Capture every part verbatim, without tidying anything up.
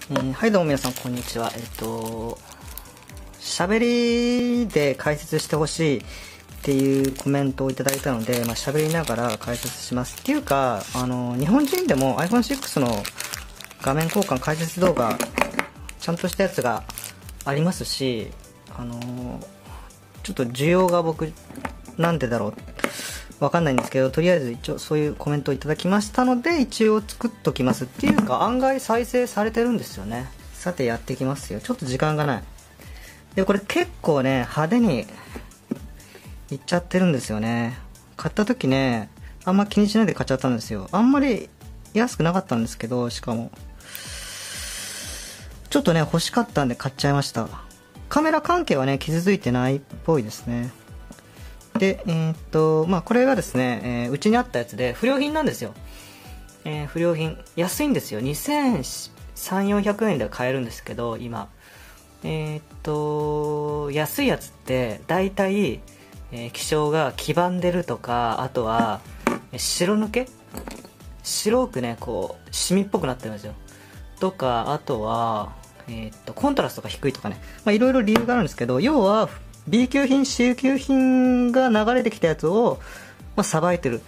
えー、はいどうも皆さんこんにちは。えっと喋りで解説してほしいっていうコメントをいただいたので、まあ、喋りながら解説します。っていうかあの日本人でも アイフォンシックス の画面交換解説動画ちゃんとしたやつがありますし、あのちょっと需要が僕なんでだろうわかんないんですけど、とりあえず一応そういうコメントをいただきましたので一応作っときます。っていうか案外再生されてるんですよね。さてやっていきますよ。ちょっと時間がない。でこれ結構ね派手にいっちゃってるんですよね。買った時ねあんま気にしないで買っちゃったんですよ。あんまり安くなかったんですけど、しかもちょっとね欲しかったんで買っちゃいました。カメラ関係はね傷ついてないっぽいですね。でえー、っとまあこれがですね、えー、うちにあったやつで不良品なんですよ。えー、不良品安いんですよ。にせんさんびゃく、よんひゃくえんで買えるんですけど、今えー、っと安いやつって大体、えー、気象が黄ばんでるとか、あとは白抜け白くねこうシミっぽくなってるんですよとか、あとは、えー、っとコントラストが低いとかね、まあいろいろ理由があるんですけど、要は B 級品 C 級品が流れてきたやつをまあさばいてる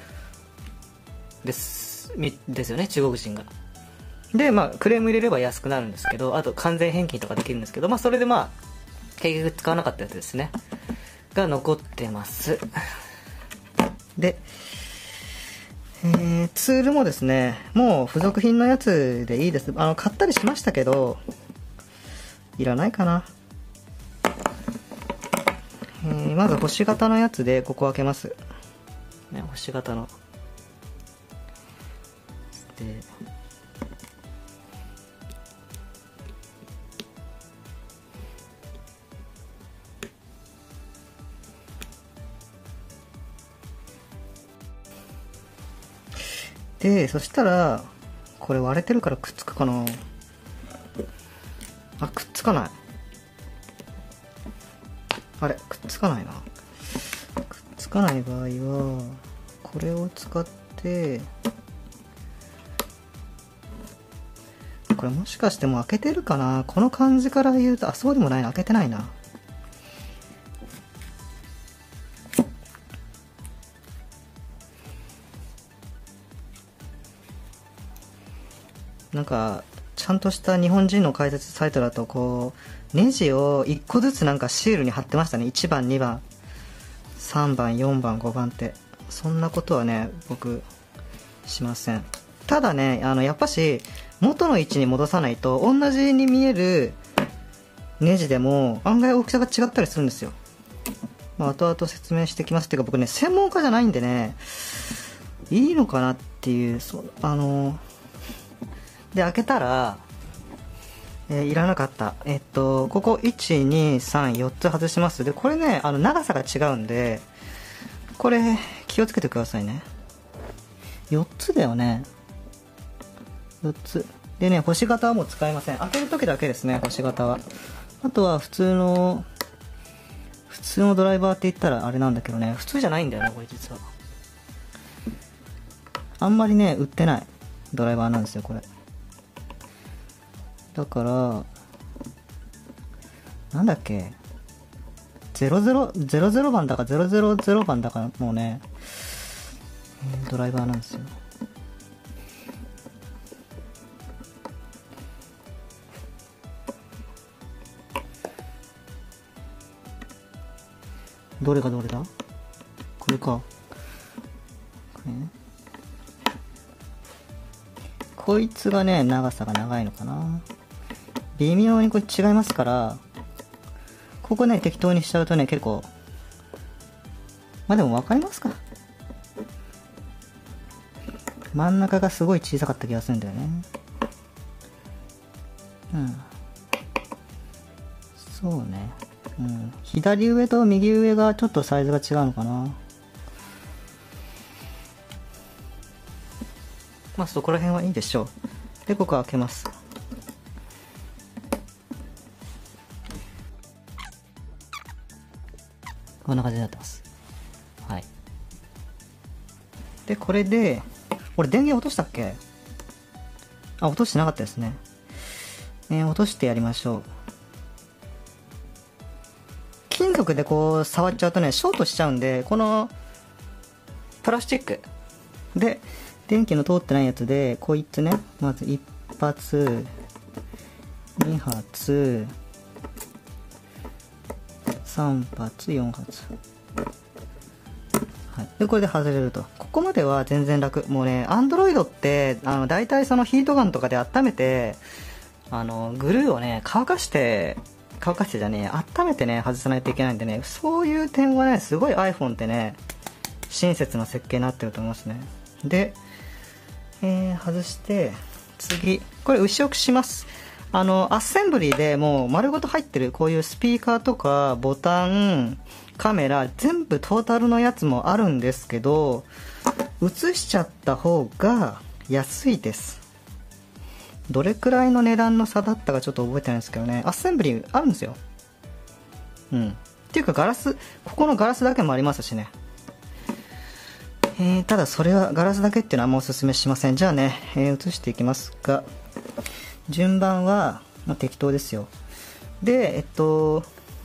ですですよね、中国人が。でまあクレーム入れれば安くなるんですけど、あと完全返金とかできるんですけど、まあそれでまあ結局使わなかったやつですねが残ってます。でえー、ツールもですねもう付属品のやつでいいです。あの買ったりしましたけどいらないかな。えー、まず星型のやつでここ開けます、ね、星型のででそしたらこれ割れてるからくっつくかなあ。くっつかない。あれくっつかないな。くっつかない場合はこれを使って、これもしかしてもう開けてるかな。この感じから言うと、あそうでもないな、開けてないな。なんかちゃんとした日本人の解説サイトだとこうネジをいっこずつなんかシールに貼ってましたね。いちばんにばんさんばんよんばんごばんって。そんなことはね僕しません。ただねあのやっぱし元の位置に戻さないと同じに見えるネジでも案外大きさが違ったりするんですよ。まあ後々説明してきます。っていうか僕ね専門家じゃないんでねいいのかなっていう。そうあので開けたら、えー、いらなかった。えっとここいちにさんよっつ外します。でこれねあの長さが違うんでこれ気をつけてくださいね。よっつだよね。よっつでね、星型はもう使いません。開ける時だけですね、星型は。あとは普通の普通のドライバーって言ったらあれなんだけどね、普通じゃないんだよねこれ実は。あんまりね売ってないドライバーなんですよこれ。だからなんだっけゼロゼロ、ゼロゼロばんだかゼロゼロゼロばんだかもうねドライバーなんですよ。どれがどれだこれか、これね、こいつがね長さが長いのかな。微妙にこれ違いますから、ここね適当にしちゃうとね結構まあでも分かりますか。真ん中がすごい小さかった気がするんだよね。うんそうね、うん、左上と右上がちょっとサイズが違うのかな。まあそこら辺はいいでしょう。でここ開けます。こんな感じになってます。はい。でこれで俺電源落としたっけ。あ落としてなかったですね。 えー、落としてやりましょう。金属でこう触っちゃうとねショートしちゃうんで、このプラスチックで電気の通ってないやつでこいつね、まずいっ発に発さん発よん発、はい、でこれで外れると。ここまでは全然楽。もうねアンドロイドってあの大体そのヒートガンとかで温めて、あのグルーをね乾かして乾かしてじゃねえ温めてね外さないといけないんでね、そういう点はねすごい iPhone ってね親切な設計になってると思いますね。で、えー、外して次これ後ろします。あのアッセンブリーでもう丸ごと入ってるこういうスピーカーとかボタンカメラ全部トータルのやつもあるんですけど、映しちゃった方が安いです。どれくらいの値段の差だったかちょっと覚えてないんですけどね、アッセンブリーあるんですよ。うんっていうかガラス、ここのガラスだけもありますしね。えー、ただそれはガラスだけっていうのはあんまおすすめしません。じゃあね、えー、移していきますが、順番は、まあ、適当ですよ。でえっと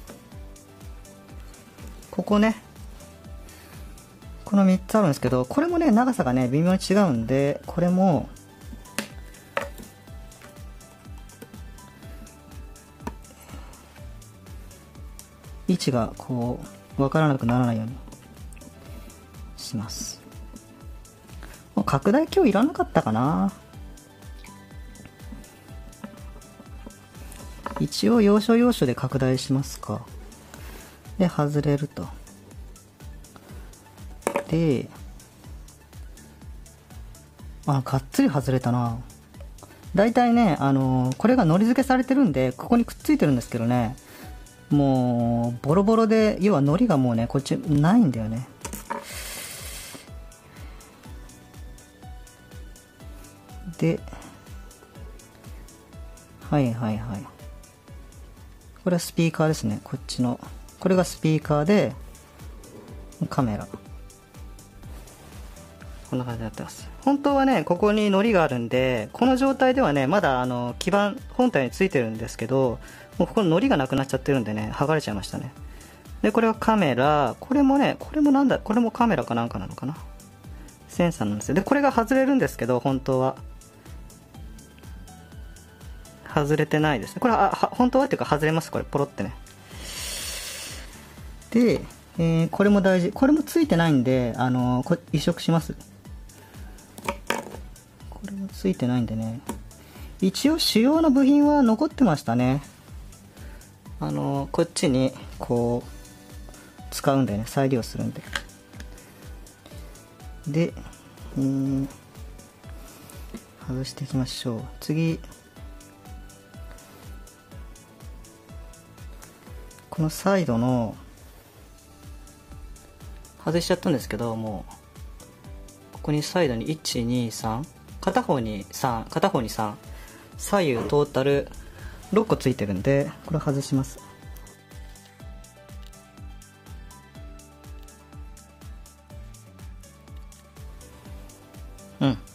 ここねこのみっつあるんですけど、これもね長さがね微妙に違うんで、これも位置がこう分からなくならないようにします。もう拡大鏡いらなかったかな。一応要所要所で拡大しますか。で外れると。であがっつり外れたな。だいたいねあのー、これがのり付けされてるんでここにくっついてるんですけどね、もうボロボロで、要はのりがもうねこっちないんだよね。ではいはいはい、これはスピーカーですね。こっちのこれがスピーカーでカメラこんな感じになってます。本当はねここにのりがあるんで、この状態ではねまだあの基板本体についてるんですけど、もうここののりがなくなっちゃってるんでね剥がれちゃいましたね。でこれはカメラ、これもねこれもなんだこれもカメラかなんかなのかな、センサーなんですよ。でこれが外れるんですけど本当は外れてないですね。これはあ本当はっていうか外れます。これポロってね。で、えー、これも大事。これもついてないんであのー、これ移植します。これもついてないんでね、一応主要な部品は残ってましたね。あのー、こっちにこう使うんでね、再利用するんで。で、えー、外していきましょう。次このサイドの外しちゃったんですけど、もうここにサイドにいちにさん、片方にさん、片方にさん、左右トータルろっこついてるんでこれ外します。うん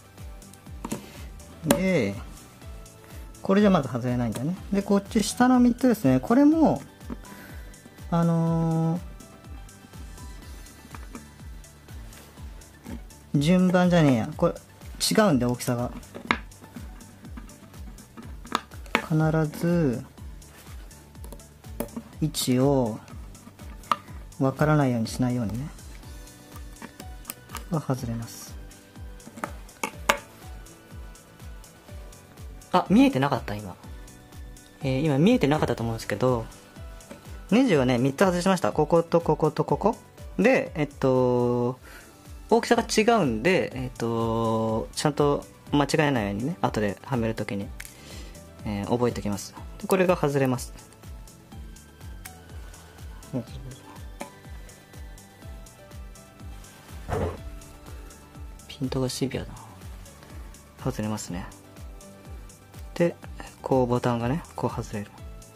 でこれじゃまず外れないんだね。でこっち下のみっつですね、これもあのー、順番じゃねえや、これ違うんで大きさが必ず位置をわからないようにしないようにねは外れます。あ、見えてなかった今、えー、今見えてなかったと思うんですけど、ネジをねみっつ外しました。こことこことここで、えっと大きさが違うんで、えっとちゃんと間違えないようにね後ではめるときに、えー、覚えておきます。でこれが外れます。ピントがシビアだな。外れますね。でこうボタンがねこう外れる。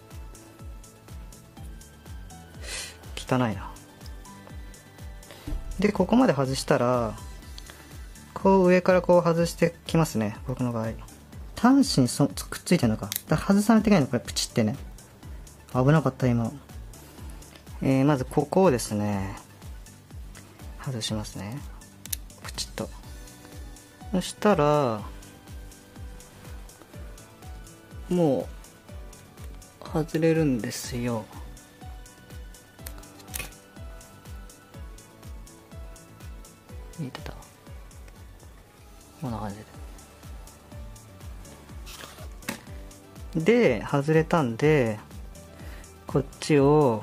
汚いな。でここまで外したらこう上からこう外してきますね僕の場合。 端子にそくっついてるのか。だから外さないといけないの、これ、プチってね。危なかった、今。えー、まずここをですね、外しますね。プチッと。そしたら、もう、外れるんですよ。見えてた？こんな感じで。で、外れたんで、こっちを、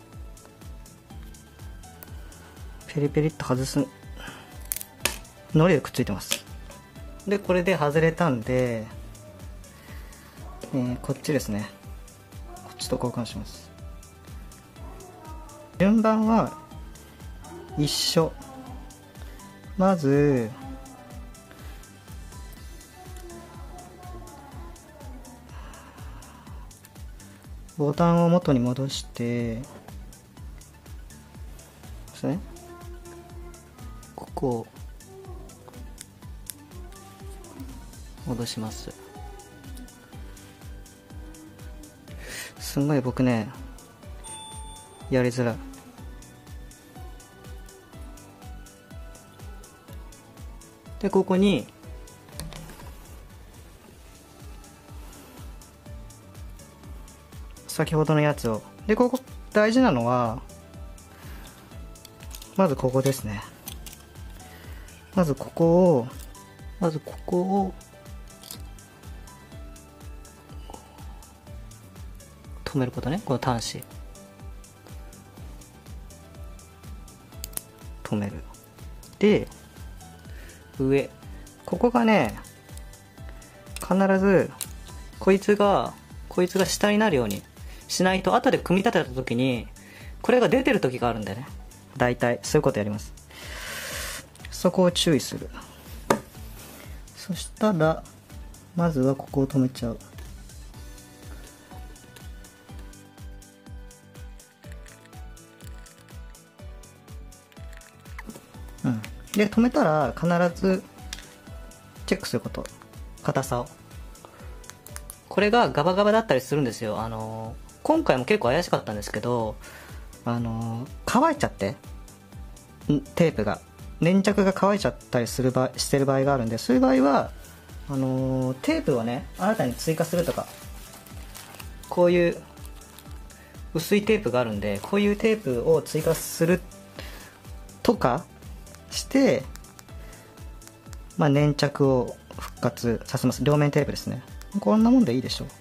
ペリペリっと外す。のりでくっついてます。で、これで外れたんで、えー、こっちですね。こっちと交換します。順番は一緒。まず、ボタンを元に戻してですね。ここを戻します。すんごい僕ね、やりづらい。で、ここに先ほどのやつを。で、ここ大事なのは、まずここですね。まずここを、まずここを止めることね。この端子止める。で、上、ここがね、必ずこいつがこいつが下になるようにしないと、後で組み立てた時にこれが出てる時があるんだよね。だいたいそういうことやります。そこを注意する。そしたらまずはここを止めちゃう。うん、で止めたら必ずチェックすること。硬さを。これがガバガバだったりするんですよ。あの今回も結構怪しかったんですけど、あの乾いちゃってテープが粘着が乾いちゃったりする場してる場合があるんで、そういう場合はあのテープをね新たに追加するとか、こういう薄いテープがあるんで、こういうテープを追加するとかして、まあ、粘着を復活させます。両面テープですね。こんなもんでいいでしょう。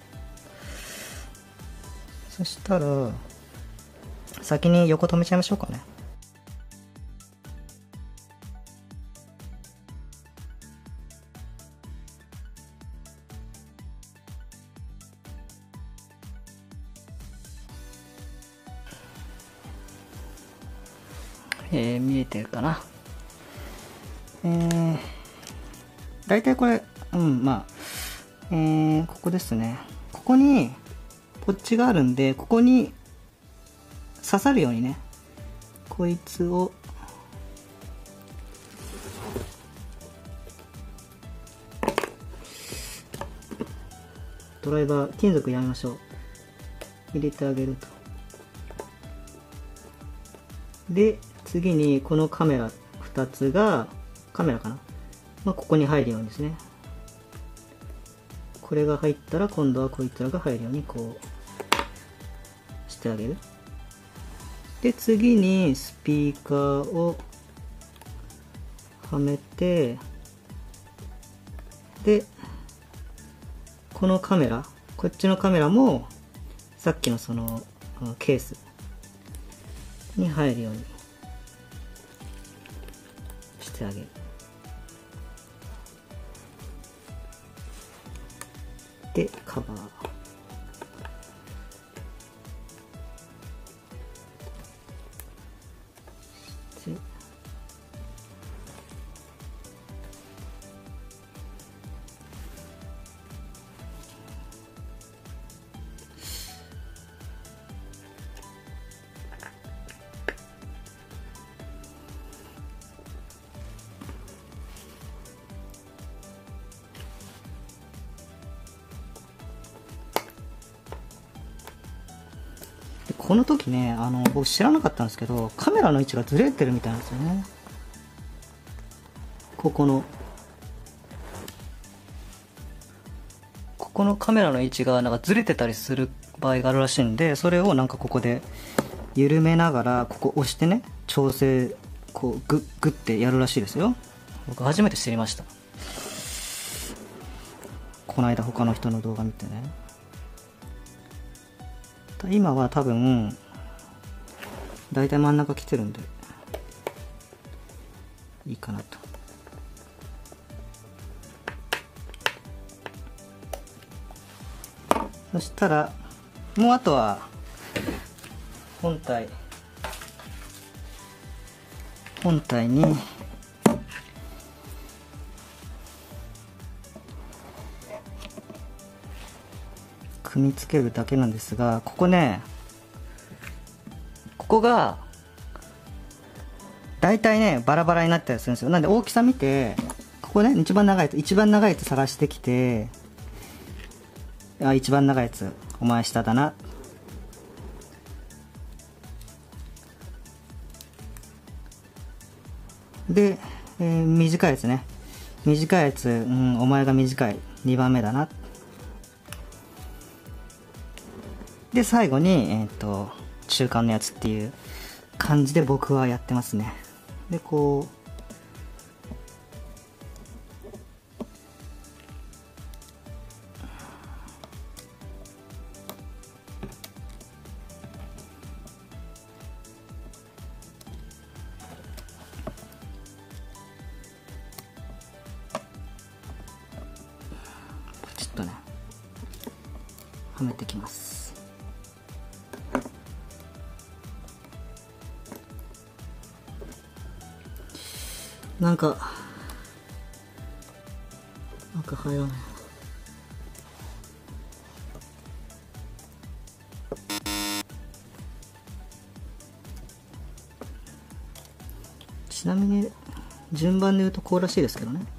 そしたら先に横止めちゃいましょうかね。えー、見えてるかな。えー、大体これ、うん、まあ、えー、ここですね。ここに、ポッチがあるんで、ここに刺さるようにね、こいつを、ドライバー、金属やめましょう。入れてあげると。で、次にこのカメラふたつが、カメラかな、まあ、ここに入るようにですね。これが入ったら今度はこいつらが入るようにこうしてあげる。で、次にスピーカーをはめて、で、このカメラ、こっちのカメラもさっきのそのケースに入るようにしてあげる。で、カバー。 でこの時ね、あの僕知らなかったんですけど、カメラの位置がずれてるみたいなんですよね。ここのここのカメラの位置がなんかずれてたりする場合があるらしいんで、それをなんかここで緩めながらここ押してね、調整こうグッグッてやるらしいですよ。僕初めて知りました、この間他の人の動画見てね。今は多分だいたい真ん中来てるんでいいかなと。そしたらもうあとは本体本体に組み付けるだけなんですが、ここね、ここがだいたいねバラバラになったりするんですよ。なんで大きさ見て、ここね一番長いやつ一番長いやつ探してきて、あ、一番長いやつお前下だな。で、えー、短いやつね、短いやつ、うん、お前が短いにばんめだな。で最後に、えー、と中間のやつっていう感じで僕はやってますね。でこうポチッとねはめてきます。なんかなんか入らない。ちなみに順番で言うとこうらしいですけどね。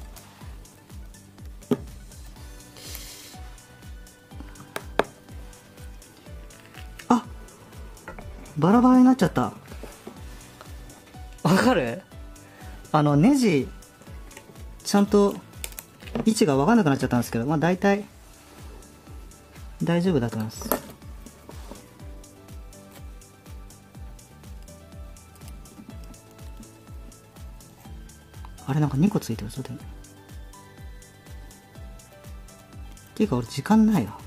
あ、バラバラになっちゃった。わかる？あのネジちゃんと位置が分かんなくなっちゃったんですけど、まあ大体大丈夫だと思います。あれなんかにこついてるぞ。でもっていうか俺時間ないわ。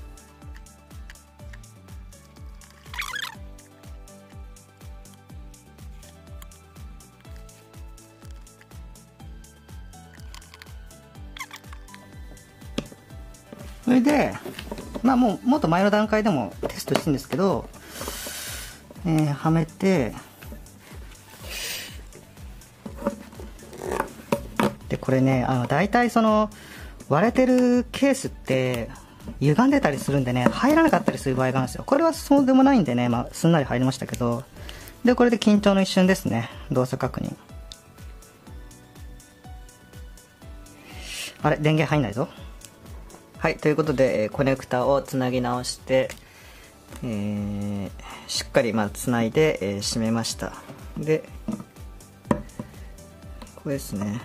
それでまあもうもっと前の段階でもテストしてるんですけど、えー、はめて、でこれね、あの大体その割れてるケースって歪んでたりするんでね、入らなかったりする場合があるんですよ。これはそうでもないんでね、まあ、すんなり入りましたけど、でこれで緊張の一瞬ですね。動作確認。あれ電源入んないぞ。はい、ということで、えー、コネクタをつなぎ直して、えー、しっかりまあつないで、えー、締めました。でこれですね。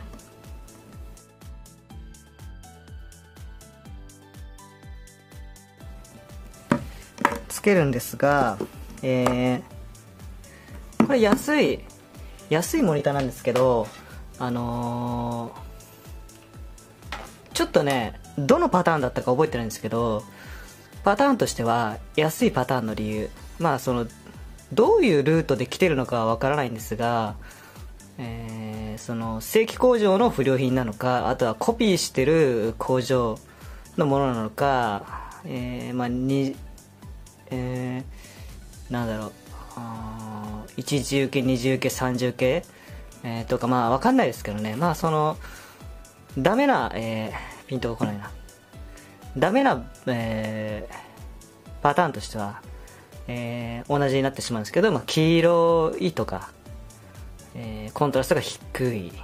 つけるんですが、えー、これ安い安いモニターなんですけど、あのー、ちょっとねどのパターンだったか覚えてないんですけど、パターンとしては安いパターンの理由、まあそのどういうルートで来てるのかはわからないんですが、えー、その正規工場の不良品なのか、あとはコピーしてる工場のものなのか、えー、まあに、えー、なんだろう、一次受け二次受け三次受け、えー、とかまあわかんないですけどね、まあそのダメな、えーピントが来ないな。ダメな、えー、パターンとしては、えー、同じになってしまうんですけど、まあ、黄色いとか、えー、コントラストが低い、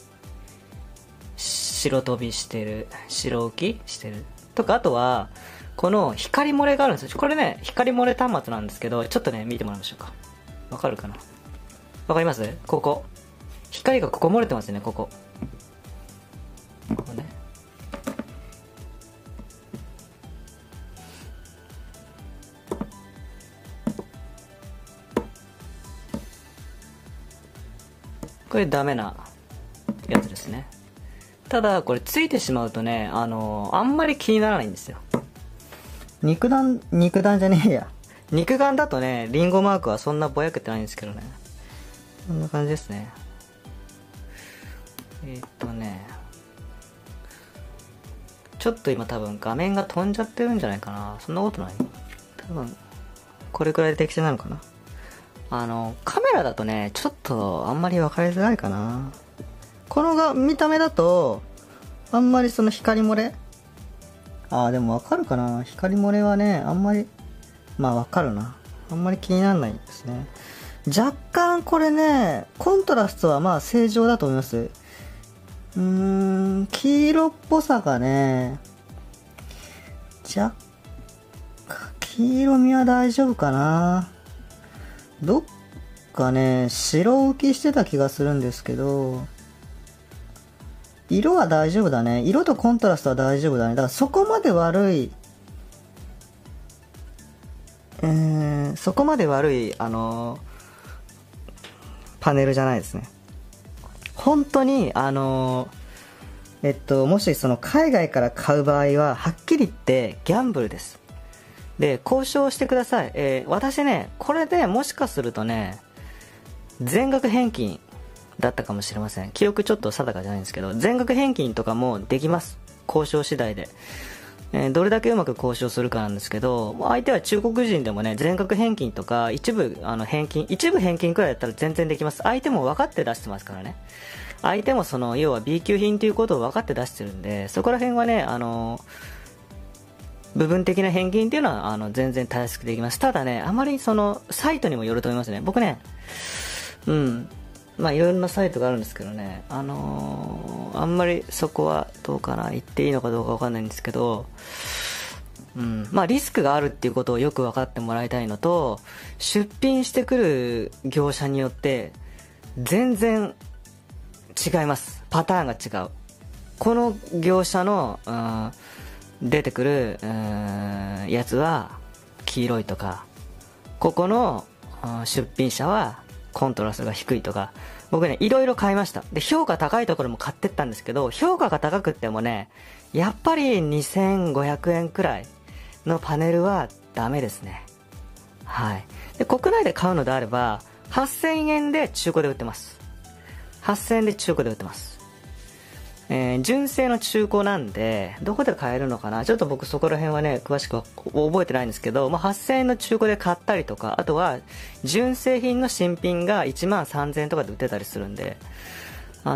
白飛びしてる、白浮きしてるとか、あとはこの光漏れがあるんですよ。これね、光漏れ端末なんですけど、ちょっとね、見てもらいましょうか。わかるかな？わかります？ここ。光がここ漏れてますよね、ここ。ここね。これダメなやつですね。ただこれついてしまうとね、あのー、あんまり気にならないんですよ。 肉弾肉弾じゃねえや。 肉眼だとね、リンゴマークはそんなぼやけてないんですけどね。こんな感じですね。えー、っとねちょっと今多分画面が飛んじゃってるんじゃないかな。そんなことない？多分これくらいで適正なのかな。あのカメラだとね、ちょっとあんまり分かりづらいかな。 このが見た目だとあんまりその光漏れ、ああでも分かるかな。光漏れはね、あんまり、まあ分かるな。あんまり気にならないですね。若干これね、コントラストはまあ正常だと思います。うーん、黄色っぽさがね、若干黄色みは大丈夫かな。どっかね、白浮きしてた気がするんですけど、色は大丈夫だね。色とコントラストは大丈夫だね。だからそこまで悪い、 えー、そこまで悪い、あのー、パネルじゃないですね。本当に、あのー、えっと、もしその海外から買う場合は、 はっきり言ってギャンブルです。で、交渉してください。えー、私ね、これでもしかするとね、全額返金だったかもしれません。記憶ちょっと定かじゃないんですけど、全額返金とかもできます。交渉次第で。えー、どれだけうまく交渉するかなんですけど、相手は中国人でもね、全額返金とか、一部あの返金、一部返金くらいだったら全然できます。相手も分かって出してますからね。相手もその、要は B 級品ということを分かって出してるんで、そこら辺はね、あの部分的な返金っていうのはあの全然たやすくできます。ただね、あまりそのサイトにもよると思いますね。僕ね、うんまあいろいろなサイトがあるんですけどね、あのー、あんまりそこはどうかな、言っていいのかどうかわかんないんですけど、うんまあリスクがあるっていうことをよく分かってもらいたいのと、出品してくる業者によって全然違います。パターンが違う。この業者の、うん出てくる、うん、やつは黄色いとか、ここの、うん、出品者はコントラストが低いとか、僕ねいろいろ買いました。で評価高いところも買ってったんですけど、評価が高くってもね、やっぱりにせんごひゃくえんくらいのパネルはダメですね。はい。で国内で買うのであればはっせんえんで中古で売ってます。はっせんえんで中古で売ってます。えー、純正の中古なんで、どこで買えるのかな、ちょっと僕そこら辺はね詳しくは覚えてないんですけど、まあ、はっせんえんの中古で買ったりとか、あとは純正品の新品がいちまんさんぜんえんとかで売ってたりするんで、あ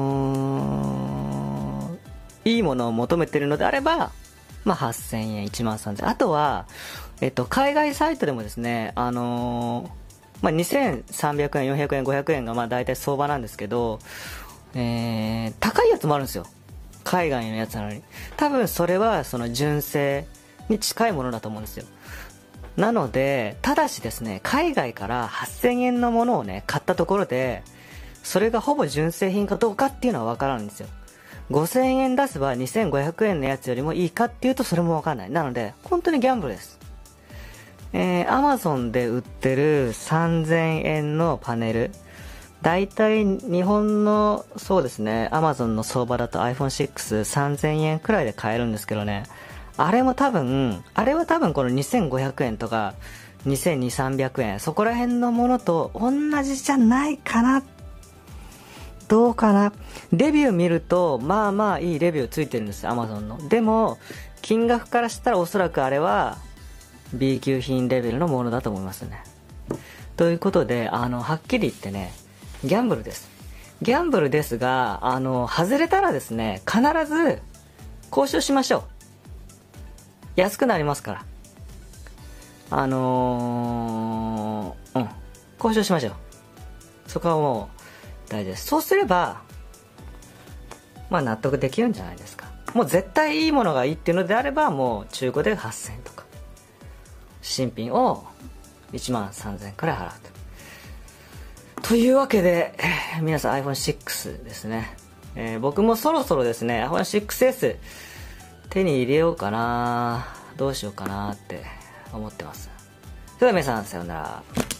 のー、いいものを求めてるのであれば、まあ、はっせんえんいちまんさんぜんえん、あとは、えっと、海外サイトでもですね、あのーまあ、にせんさんびゃくえんよんひゃくえんごひゃくえんがまあ大体相場なんですけど、えー、高いやつもあるんですよ。海外のやつなのに。多分それはその純正に近いものだと思うんですよ。なので、ただしですね、海外からはっせんえんのものをね買ったところで、それがほぼ純正品かどうかっていうのは分からないんですよ。ごせんえん出せばにせんごひゃくえんのやつよりもいいかっていうと、それも分からない。なので本当にギャンブルです。えー、Amazon で売ってるさんぜんえんのパネル、だいたい日本のそうですね、 Amazon の相場だと アイフォンシックスさんぜんえんくらいで買えるんですけどね、あれも多分あれは多分このにせんごひゃくえんとかにせんにひゃくさんびゃくえん、そこら辺のものと同じじゃないかな、どうかな。レビュー見るとまあまあいいレビューついてるんです、 Amazon の。でも金額からしたらおそらくあれは B 級品レベルのものだと思いますね。ということで、あのはっきり言ってね、ギャンブルです。ギャンブルですが、あの外れたらですね、必ず交渉しましょう。安くなりますから。あのー、うん交渉しましょう。そこはもう大事です。そうすればまあ納得できるんじゃないですか。 もう絶対いいものがいいっていうのであればもう中古ではっせんえんとか、新品をいちまんさんぜんえんくらい払うと。というわけで、えー皆さん アイフォンシックス ですね、えー僕もそろそろですね アイフォンシックスエス 手に入れようかな、どうしようかなって思ってます。それでは皆さんさようなら。